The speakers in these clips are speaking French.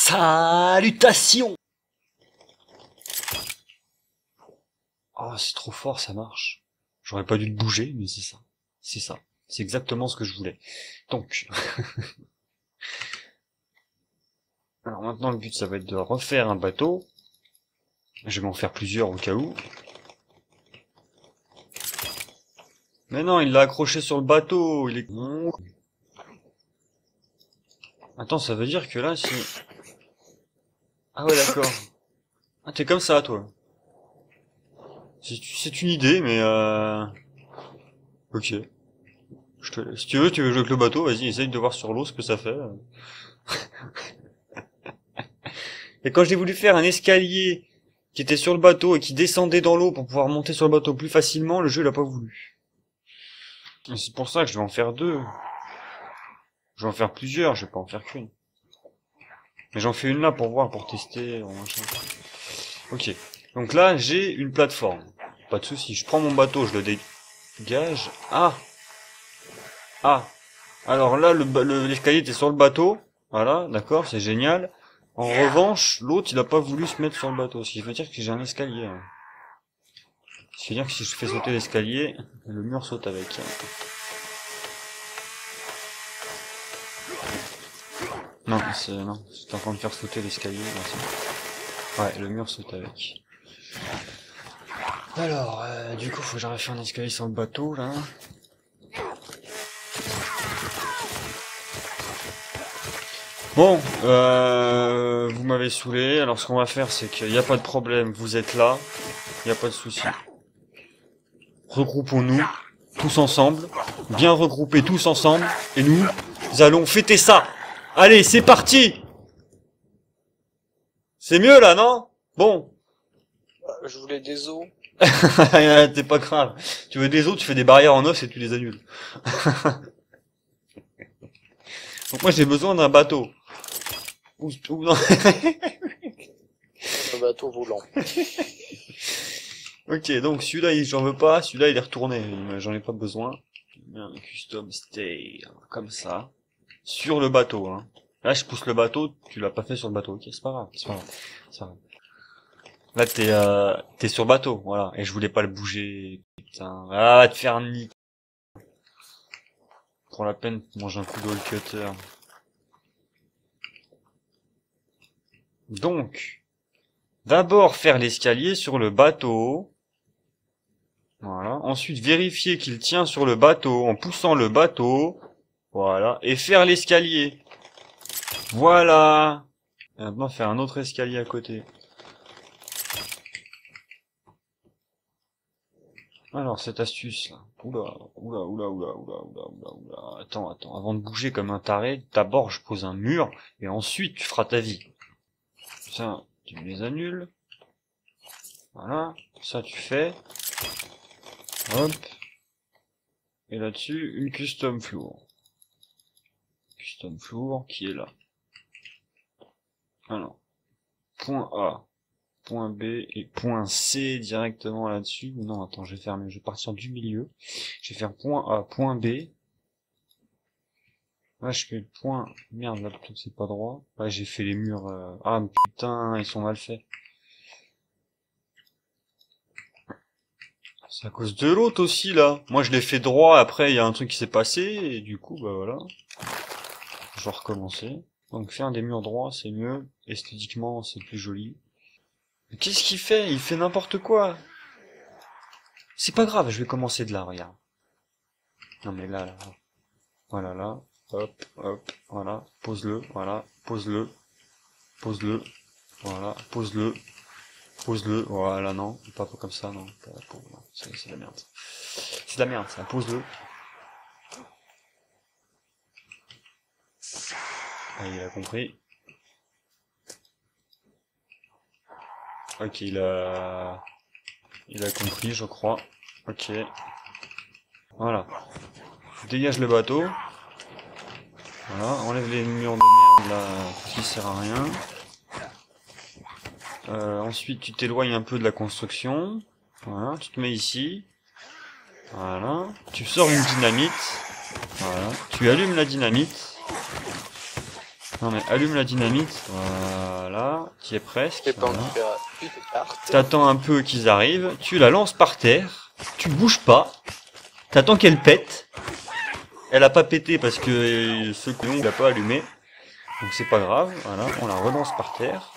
Salutations! Ah, c'est trop fort, ça marche. J'aurais pas dû le bouger, mais c'est ça. C'est ça. C'est exactement ce que je voulais. Donc. Alors maintenant, le but, ça va être de refaire un bateau. Je vais m'en faire plusieurs au cas où. Mais non, il l'a accroché sur le bateau. Il est con. Attends, ça veut dire que là, si... Ah ouais, d'accord. Ah, t'es comme ça, toi. C'est une idée, mais ok. Si tu veux jouer avec le bateau, vas-y, essaye de voir sur l'eau ce que ça fait. Et quand j'ai voulu faire un escalier qui était sur le bateau et qui descendait dans l'eau pour pouvoir monter sur le bateau plus facilement, le jeu il a pas voulu. Et c'est pour ça que je vais en faire deux. Je vais en faire plusieurs, je vais pas en faire qu'une. Mais j'en fais une là pour voir, pour tester, machin. Ok. Donc là, j'ai une plateforme. Pas de souci. Je prends mon bateau, je le dégage. Ah! Ah! Alors là, l'escalier était sur le bateau. Voilà, d'accord, c'est génial. En revanche, l'autre, il a pas voulu se mettre sur le bateau. Ce qui veut dire que j'ai un escalier. Hein. Ce qui veut dire que si je fais sauter l'escalier, le mur saute avec. Non, j'étais en train de faire sauter l'escalier. Ouais, le mur saute avec. Alors, du coup, faut que j'arrive à faire un escalier sur le bateau, là. Bon, vous m'avez saoulé, alors ce qu'on va faire, c'est qu'il n'y a pas de problème, vous êtes là, il n'y a pas de souci. Regroupons-nous, tous ensemble, bien regroupés tous ensemble, et nous allons fêter ça. Allez, c'est parti! C'est mieux là, non? Bon. Je voulais des os. T'es pas grave. Tu veux des os, tu fais des barrières en os et tu les annules. Donc moi j'ai besoin d'un bateau. Ou non. Un bateau volant. Ok, donc celui-là j'en veux pas, celui-là il est retourné, j'en ai pas besoin. Un custom stay, comme ça. Sur le bateau, hein. Là je pousse le bateau, tu l'as pas fait sur le bateau, ok, c'est pas grave, c'est pas grave. C'est pas grave. Là t'es sur le bateau, voilà, et je voulais pas le bouger, putain. Ah, va te faire niquer. Prends la peine de manger un coup de wall cutter. Donc, d'abord faire l'escalier sur le bateau. Voilà. Ensuite, vérifier qu'il tient sur le bateau en poussant le bateau. Voilà. Et faire l'escalier. Voilà. Et maintenant, faire un autre escalier à côté. Alors, cette astuce, là. Oula. Attends. Avant de bouger comme un taré, d'abord, je pose un mur, et ensuite, tu feras ta vie. Ça, tu les annules. Voilà. Ça, tu fais. Hop. Et là-dessus, une custom floor. Custom floor qui est là. Alors. Point A. Point B et point C directement là-dessus. Non, attends, je vais partir du milieu. Je vais faire point A, point B. Là, je fais le point... Merde, là, c'est pas droit. Là, j'ai fait les murs... Ah, putain, ils sont mal faits. C'est à cause de l'autre aussi, là. Moi, je l'ai fait droit, après, il y a un truc qui s'est passé, et du coup, bah voilà. Je vais recommencer. Donc, faire des murs droits, c'est mieux. Esthétiquement, c'est plus joli. Mais qu'est-ce qu'il fait? Il fait n'importe quoi. C'est pas grave, je vais commencer de là, regarde. Non, mais là. Voilà, là. Hop, voilà. Pose-le, voilà. Pose-le. Voilà. Pose-le. Voilà, non. Pas comme ça, non. C'est de la merde. C'est de la merde, ça. Pose-le. Ah, il a compris. Ok, il a compris, je crois. Ok. Voilà. Dégage le bateau. Voilà, enlève les murs de merde là, qui sert à rien. Ensuite, tu t'éloignes un peu de la construction. Voilà, tu te mets ici. Voilà. Tu sors une dynamite. Voilà. Tu allumes la dynamite. Non mais allume la dynamite. Voilà. Tu y es presque. Et pas Voilà. en faire une carte. T'attends un peu qu'ils arrivent. Tu la lances par terre. Tu bouges pas. T'attends qu'elle pète. Elle a pas pété parce que ce que l'on l'a pas allumé. Donc c'est pas grave. Voilà. On la relance par terre.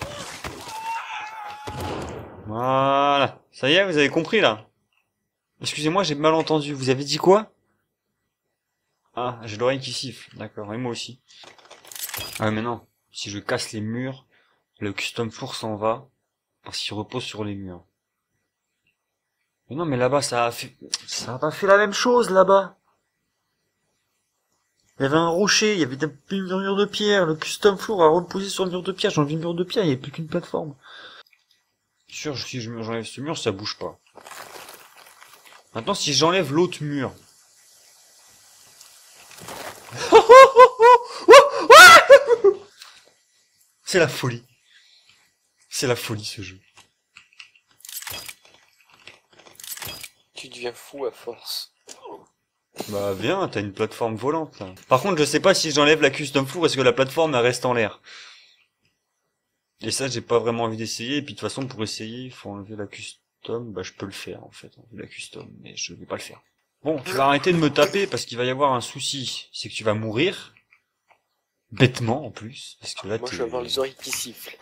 Voilà. Ça y est, vous avez compris là? Excusez-moi, j'ai mal entendu. Vous avez dit quoi? Ah, j'ai l'oreille qui siffle. D'accord, et moi aussi. Ah mais non. Si je casse les murs, le custom floor s'en va. Parce qu'il repose sur les murs. Mais non, mais là-bas, ça a pas fait la même chose là-bas. Il y avait un rocher, il y avait un mur de pierre. Le custom floor a reposé sur le mur de pierre. J'ai enlevé le mur de pierre, il n'y avait plus qu'une plateforme. Sûr, si j'enlève ce mur, ça bouge pas. Maintenant, si j'enlève l'autre mur. C'est la folie. C'est la folie ce jeu. Tu deviens fou à force. Bah viens, t'as une plateforme volante là. Par contre, je sais pas si j'enlève la custom floor, est-ce que la plateforme elle reste en l'air. Et ça, j'ai pas vraiment envie d'essayer. Et puis de toute façon, pour essayer, il faut enlever la custom. Bah je peux le faire en fait, enlever la custom, mais je vais pas le faire. Bon, tu vas arrêter de me taper parce qu'il va y avoir un souci. C'est que tu vas mourir. Bêtement en plus. Parce que là, Moi, je vais avoir les oreilles qui sifflent.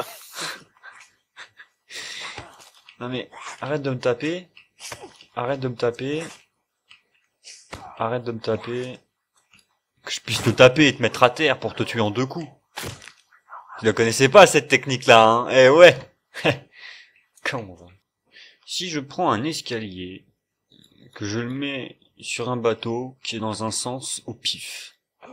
Non mais, arrête de me taper. Arrête de me taper. Arrête de me taper. Que je puisse te taper et te mettre à terre pour te tuer en 2 coups. Tu la connaissais pas cette technique-là, hein? Eh ouais. Comment on va? Si je prends un escalier, que je le mets sur un bateau qui est dans un sens au pif.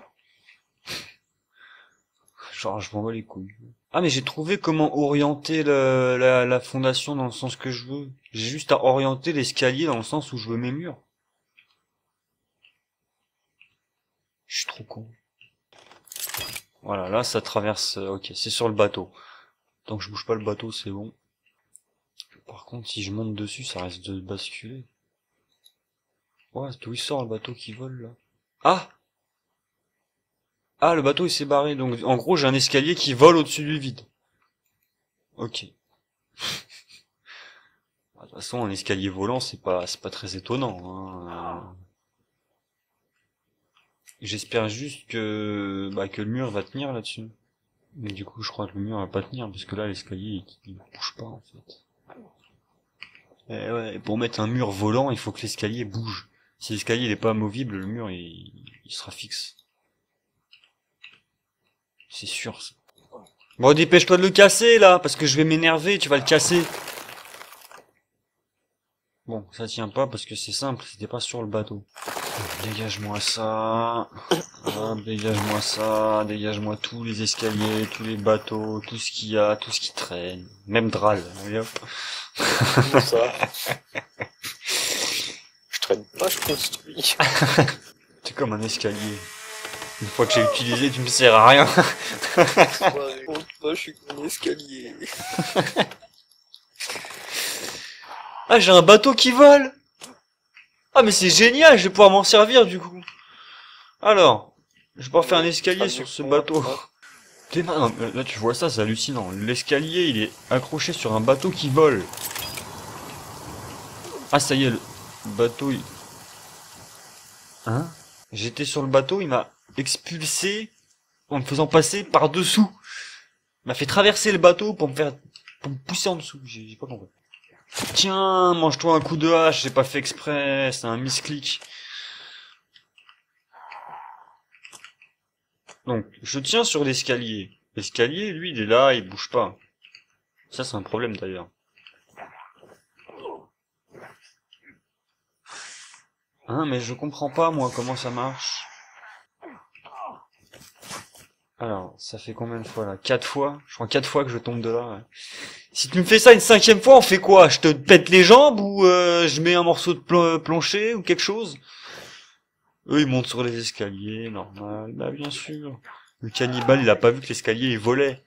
Genre, je m'en bats les couilles. Ah, mais j'ai trouvé comment orienter la fondation dans le sens que je veux. J'ai juste à orienter l'escalier dans le sens où je veux mes murs. Je suis trop con. Voilà, là, ça traverse... ok, c'est sur le bateau. Tant que je bouge pas le bateau, c'est bon. Par contre, si je monte dessus, ça risque de basculer. Ouais, d'où il sort le bateau qui vole, là? Ah! Ah, le bateau il s'est barré, donc en gros j'ai un escalier qui vole au-dessus du vide. Ok. De toute façon, un escalier volant, c'est pas très étonnant, hein. J'espère juste que le mur va tenir là-dessus. Mais du coup, je crois que le mur va pas tenir, parce que là, l'escalier, il bouge pas, en fait. Et ouais, pour mettre un mur volant, il faut que l'escalier bouge. Si l'escalier il est pas amovible, le mur, il sera fixe. C'est sûr, ça. Bon, dépêche-toi de le casser, là, parce que je vais m'énerver, tu vas le casser. Bon, ça tient pas parce que c'est simple, c'était pas sur le bateau. Dégage-moi ça. Hop, dégage-moi ça. Dégage-moi tous les escaliers, tous les bateaux, tout ce qu'il y a, tout ce qui traîne. Même Dral. Allez hop. Comment ça? Je traîne pas, je construis. C'est comme un escalier. Une fois que j'ai utilisé, tu me sers à rien. Moi, je suis comme un escalier. Ah, j'ai un bateau qui vole. Ah, mais c'est génial, je vais pouvoir m'en servir du coup. Alors, je vais pouvoir faire un escalier sur ce bateau. Non, là tu vois ça, c'est hallucinant. L'escalier, il est accroché sur un bateau qui vole. Ah, ça y est, le bateau, il... Hein? J'étais sur le bateau, il m'a expulsé en me faisant passer par-dessous. Il m'a fait traverser le bateau pour me pousser en dessous. J'ai pas compris. Tiens, mange-toi un coup de hache, j'ai pas fait exprès, c'est un misclick. Donc, je tiens sur l'escalier. L'escalier, lui, il est là, il bouge pas. Ça, c'est un problème d'ailleurs. Hein, mais je comprends pas, moi, comment ça marche. Alors, ça fait combien de fois là? 4 fois? Je crois 4 fois que je tombe de là, ouais. Si tu me fais ça une 5e fois, on fait quoi? Je te pète les jambes ou je mets un morceau de plancher ou quelque chose? Eux, ils montent sur les escaliers, normal. Bah, bien sûr. Le cannibale, il a pas vu que l'escalier, il volait.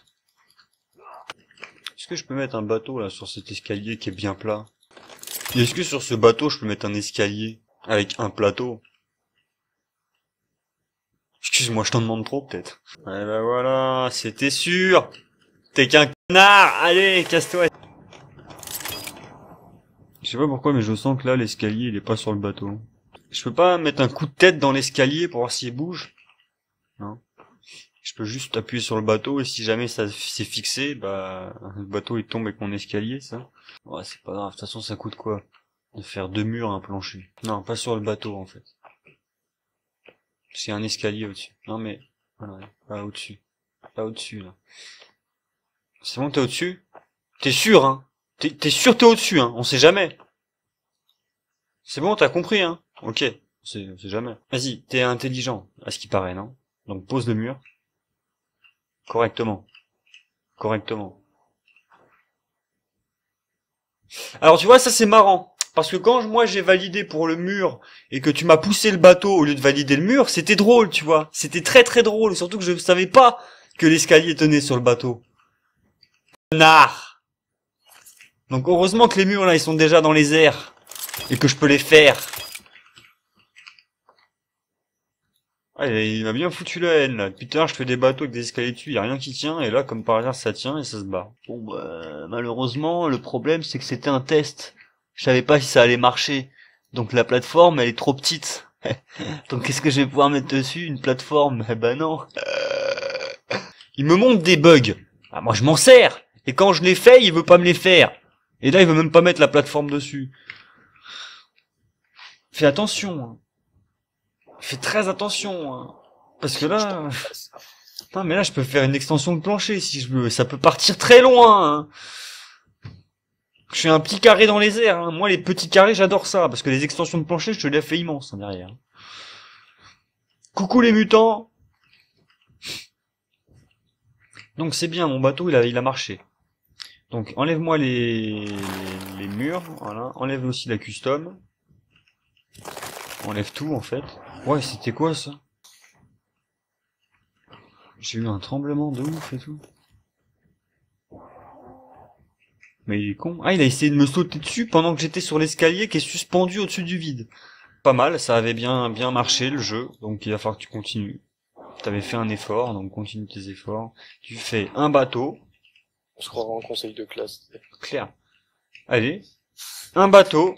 Est-ce que je peux mettre un bateau, là, sur cet escalier qui est bien plat? Et est-ce que sur ce bateau, je peux mettre un escalier avec un plateau? Excuse-moi, je t'en demande trop, peut-être. Ouais, bah voilà, c'était sûr. T'es qu'un connard. Allez, casse-toi. Je sais pas pourquoi, mais je sens que là, l'escalier, il est pas sur le bateau. Je peux pas mettre un coup de tête dans l'escalier pour voir s'il bouge? Non. Je peux juste appuyer sur le bateau et si jamais ça s'est fixé, bah, le bateau il tombe avec mon escalier, ça. Ouais, c'est pas grave. De toute façon, ça coûte quoi? De faire 2 murs, un plancher. Non, pas sur le bateau, en fait. C'est un escalier au-dessus. Non, mais, voilà, pas au-dessus. Pas au-dessus, là. C'est bon, t'es au-dessus? T'es sûr, hein? T'es sûr t'es au-dessus, hein? On sait jamais. C'est bon, t'as compris, hein? Ok. On sait jamais. Vas-y, t'es intelligent, à ce qui paraît, non? Donc pose le mur. Correctement. Correctement. Alors tu vois, ça c'est marrant. Parce que quand moi j'ai validé pour le mur et que tu m'as poussé le bateau au lieu de valider le mur, c'était drôle, tu vois. C'était très très drôle. Surtout que je ne savais pas que l'escalier tenait sur le bateau. Connard. Donc heureusement que les murs là ils sont déjà dans les airs. Et que je peux les faire. Ah, il m'a bien foutu la haine là. Depuis tout à l'heure je fais des bateaux avec des escaliers dessus, y a rien qui tient. Et là comme par hasard ça tient et ça se barre. Bon bah malheureusement le problème c'est que c'était un test. Je savais pas si ça allait marcher. Donc la plateforme elle est trop petite. Donc qu'est-ce que je vais pouvoir mettre dessus? Une plateforme? Eh ben non. Il me montre des bugs. Ah, moi je m'en sers. Et quand je les fais, il veut pas me les faire. Et là il veut même pas mettre la plateforme dessus. Fais attention. Hein. Fais très attention. Hein. Parce que là... Non mais là je peux faire une extension de plancher si je veux. Ça peut partir très loin. Hein. Je fais un petit carré dans les airs. Hein. Moi les petits carrés j'adore ça. Parce que les extensions de plancher je te les fais immenses hein, derrière. Coucou les mutants. Donc c'est bien, mon bateau il a marché. Donc enlève-moi les murs, voilà. Enlève aussi la custom. Enlève tout en fait. Ouais, c'était quoi ça? J'ai eu un tremblement de ouf et tout. Mais il est con. Ah, il a essayé de me sauter dessus pendant que j'étais sur l'escalier qui est suspendu au-dessus du vide. Pas mal, ça avait bien marché le jeu, donc il va falloir que tu continues. T'avais fait un effort, donc continue tes efforts. Tu fais un bateau. On se croira en conseil de classe. Clair. Allez. Un bateau.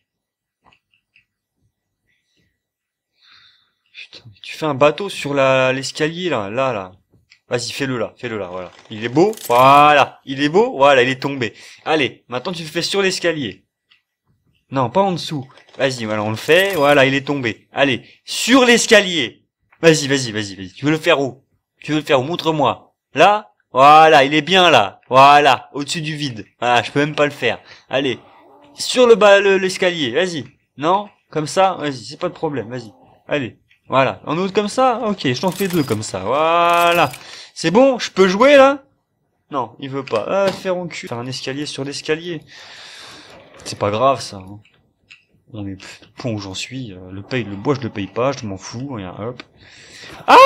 Putain, tu fais un bateau sur l'escalier là. Vas-y, fais-le là, voilà. Il est beau, voilà. Il est beau, voilà, il est tombé. Allez, maintenant tu le fais sur l'escalier. Non, pas en dessous. Vas-y, voilà, on le fait, voilà, il est tombé. Allez, sur l'escalier. Vas-y. Tu veux le faire où? Montre-moi. Là? Voilà, il est bien là. Voilà, au-dessus du vide. Voilà, je peux même pas le faire. Allez, sur l'escalier, vas-y. Non? Comme ça? Vas-y, c'est pas de problème, vas-y. Allez. Voilà. En autre comme ça? Ok, je t'en fais 2 comme ça. Voilà. C'est bon? Je peux jouer là? Non, il veut pas. Ah, faire en cul. Faire un escalier sur l'escalier. C'est pas grave ça. Hein. On est au point où j'en suis. Le bois je le paye pas, je m'en fous. Rien, hop. Ah!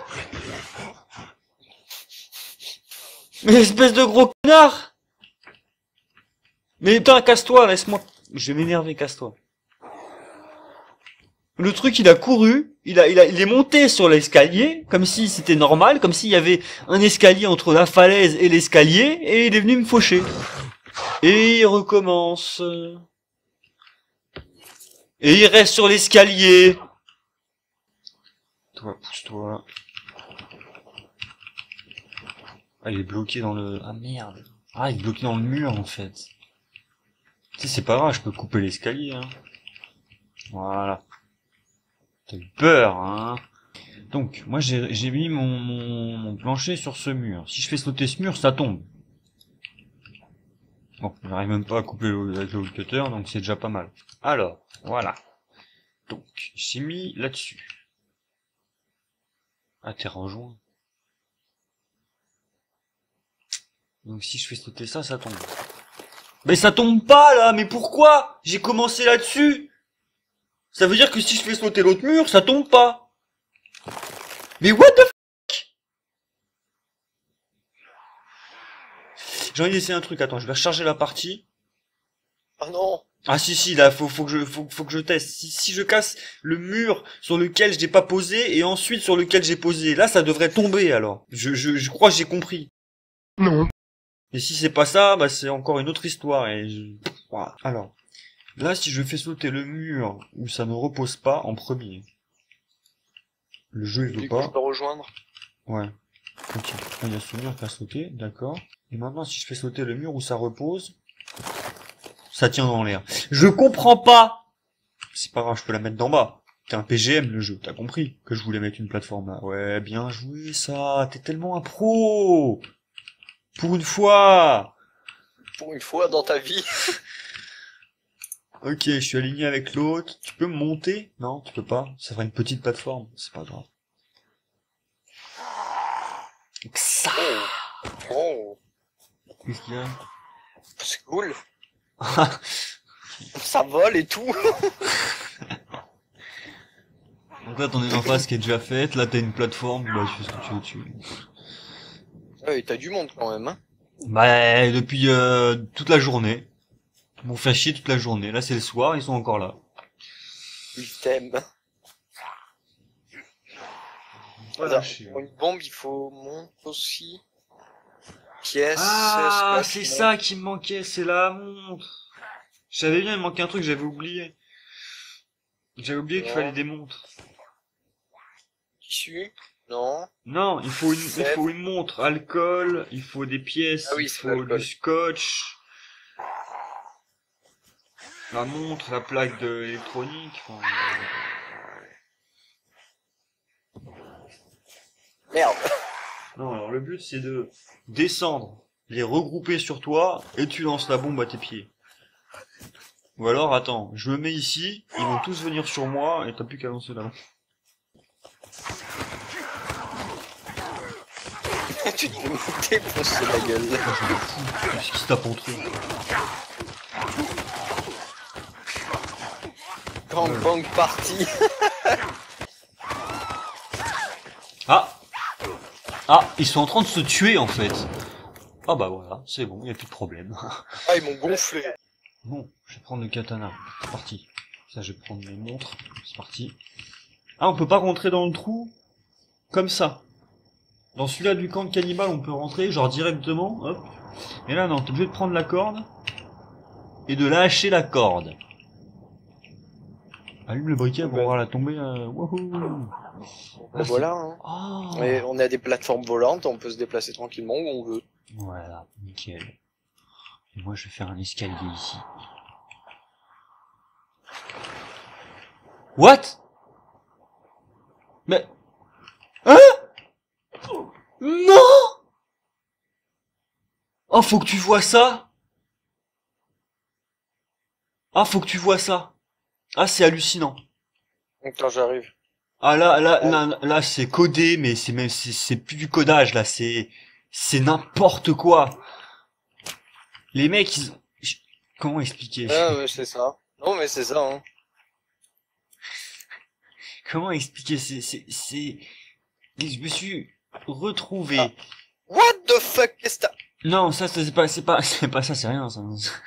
Mais espèce de gros connard! Mais putain, casse-toi, laisse-moi. Je vais m'énerver, casse-toi. Le truc, il a couru, il est monté sur l'escalier, comme si c'était normal, comme s'il y avait un escalier entre la falaise et l'escalier, et il est venu me faucher. Et il recommence. Et il reste sur l'escalier. Toi, pousse-toi. Ah, il est bloqué dans le... Ah, merde. Ah, il est bloqué dans le mur, en fait. Tu sais, c'est pas grave, je peux couper l'escalier, hein. Voilà. T'as eu peur, hein. Donc, moi, j'ai mis mon plancher sur ce mur. Si je fais sauter ce mur, ça tombe. Bon, j'arrive même pas à couper avec le cutter, donc c'est déjà pas mal. Alors, voilà. Donc, j'ai mis là-dessus. Ah, t'es rejoint. Donc, si je fais sauter ça, ça tombe. Mais ça tombe pas, là. Mais pourquoi? J'ai commencé là-dessus. Ça veut dire que si je fais sauter l'autre mur, ça tombe pas. Mais what the fuck? J'ai envie d'essayer un truc, attends, je vais recharger la partie. Ah non! Ah si, là, faut que je teste. Si je casse le mur sur lequel je n'ai pas posé et ensuite sur lequel j'ai posé, là, ça devrait tomber alors. Je crois que j'ai compris. Non. Et si c'est pas ça, bah c'est encore une autre histoire. Voilà. Alors, là, si je fais sauter le mur où ça ne repose pas en premier, le jeu il veut Du coup, je pas. peux rejoindre. Ouais. Ok. Il y a ce mur qui a sauté, d'accord. Et maintenant, si je fais sauter le mur où ça repose, ça tient dans l'air. Je comprends pas. C'est pas grave, je peux la mettre d'en bas. T'es un PGM le jeu, t'as compris que je voulais mettre une plateforme là. Ouais, bien joué ça. T'es tellement un pro. Pour une fois. Pour une fois dans ta vie. Ok, je suis aligné avec l'autre. Tu peux me monter? Non, tu peux pas. Ça fera une petite plateforme. C'est pas grave. Ça. Oh, Qu'est-ce qu'il y a? c'est cool. Ça vole et tout. Donc là, t'en es en face qui est déjà faite. Là, t'as une plateforme. Bah, tu fais ce que tu veux dessus. Ouais, t'as du monde quand même, hein. Bah, depuis toute la journée. Ils m'ont fait chier toute la journée. Là, c'est le soir, ils sont encore là. Ils t'aiment. Voilà, Pour une bombe, il faut monter aussi. Pièce. Ah, scotch, c'est montre. ça qui me manquait, c'est la montre. Je savais bien, il me manquait un truc, j'avais oublié. J'avais oublié qu'il Ouais. fallait des montres. Tissu. Non. Non, il faut une montre, alcool, il faut des pièces, Ah oui, il c'est faut l'alcool. du scotch. La montre, la plaque de électronique. Enfin, Merde. non, alors le but c'est de descendre, les regrouper sur toi, et tu lances la bombe à tes pieds. Ou alors, attends, je me mets ici, ils vont tous venir sur moi, et t'as plus qu'à lancer là. Tu te fais défoncer la gueule. Qu'est-ce qui se tape entre eux? Gang bang party. Ah! Ah, ils sont en train de se tuer en fait. Ah bah voilà, c'est bon, y a plus de problème. Ah, ils m'ont gonflé. Bon, je vais prendre le katana. C'est parti. Ça, je vais prendre mes montres. C'est parti. Ah, on peut pas rentrer dans le trou comme ça. Dans celui-là du camp de cannibale, on peut rentrer genre directement, hop. Mais là, non, t'es obligé de prendre la corde et de lâcher la corde. Allume le briquet pour voir la tomber. Wouhou. Ah, Voilà, hein. Oh. Et on a des plateformes volantes, on peut se déplacer tranquillement où on veut. Voilà, nickel. Et moi, je vais faire un escalier ici. What? Mais... Hein? Non! Oh, faut que tu vois ça! Ah, faut que tu vois ça! Ah, c'est hallucinant. Donc quand j'arrive. Ah, là, c'est codé, mais c'est plus du codage, là, c'est n'importe quoi. Les mecs, comment expliquer? Ah, mais c'est ça. Non, mais c'est ça, hein. Comment expliquer? Je me suis retrouvé. What the fuck, qu'est-ce que t'as? Non, ça, c'est pas ça, c'est rien, ça.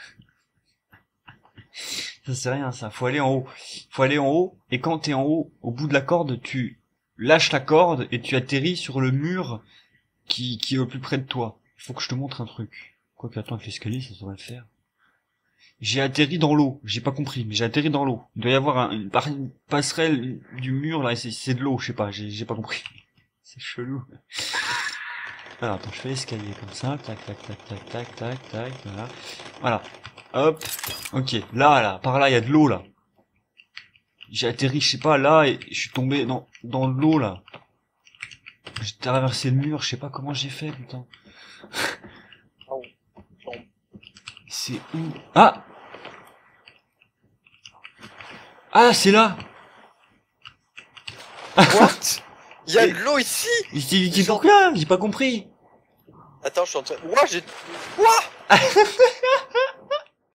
Ça, c'est rien, ça. Faut aller en haut. Faut aller en haut, et quand t'es en haut, au bout de la corde, tu lâches la corde, et tu atterris sur le mur qui est au plus près de toi. Il faut que je te montre un truc. Quoique, attends, avec l'escalier, ça devrait le faire. J'ai atterri dans l'eau. J'ai pas compris, mais j'ai atterri dans l'eau. Il doit y avoir une passerelle du mur, là, et c'est de l'eau, je sais pas, j'ai pas compris. C'est chelou. Alors, attends, je fais l'escalier comme ça, tac, tac, tac, tac, tac, tac, tac, voilà. Voilà. Hop. Ok, là, par là, il y a de l'eau, là. J'ai atterri, je sais pas, là, et je suis tombé dans l'eau, là. J'ai traversé le mur, je sais pas comment j'ai fait, putain. Oh. C'est où? Ah! Ah, c'est là! What? Il y a de l'eau ici? Il dit pourquoi? J'ai pas compris. Attends, je suis en train... Ouah, j'ai... Ouah!